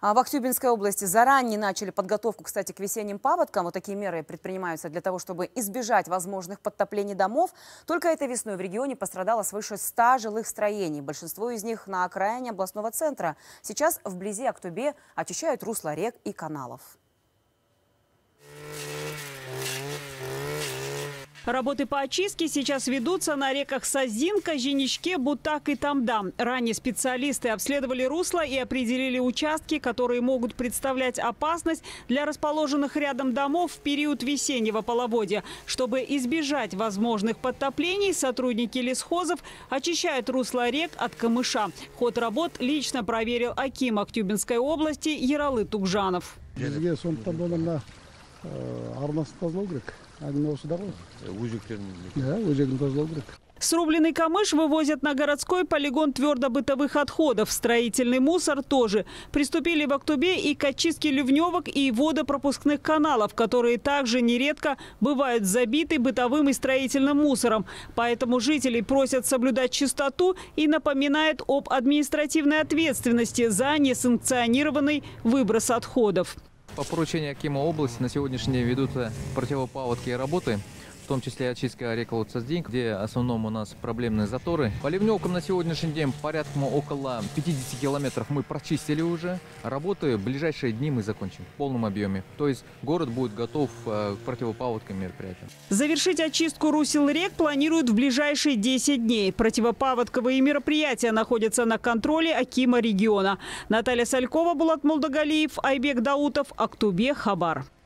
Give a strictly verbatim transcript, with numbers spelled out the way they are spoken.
В Актюбинской области заранее начали подготовку, кстати, к весенним паводкам. Вот такие меры предпринимаются для того, чтобы избежать возможных подтоплений домов. Только этой весной в регионе пострадало свыше ста жилых строений. Большинство из них на окраине областного центра. Сейчас вблизи Актубе очищают русла рек и каналов. Работы по очистке сейчас ведутся на реках Сазинка, Женичке, Бутак и Тамдам. Ранее специалисты обследовали русла и определили участки, которые могут представлять опасность для расположенных рядом домов в период весеннего половодья. Чтобы избежать возможных подтоплений, сотрудники лесхозов очищают русла рек от камыша. Ход работ лично проверил аким Актюбинской области Ералы Тугжанов. Срубленный камыш вывозят на городской полигон твердобытовых отходов. Строительный мусор тоже. Приступили в Актубе и к очистке ливневок и водопропускных каналов, которые также нередко бывают забиты бытовым и строительным мусором. Поэтому жителей просят соблюдать чистоту и напоминают об административной ответственности за несанкционированный выброс отходов. По поручению акима области на сегодняшний день ведутся противопаводковые работы, в том числе очистка рек Саздинь, где в основном у нас проблемные заторы. По ливневкам на сегодняшний день порядка около пятидесяти километров мы прочистили уже. Работы в ближайшие дни мы закончим в полном объеме. То есть город будет готов к противопаводковым мероприятиям. Завершить очистку русел рек планируют в ближайшие десять дней. Противопаводковые мероприятия находятся на контроле акима региона. Наталья Салькова, Булат Молдагалиев, Айбек Даутов, Актубе, Хабар.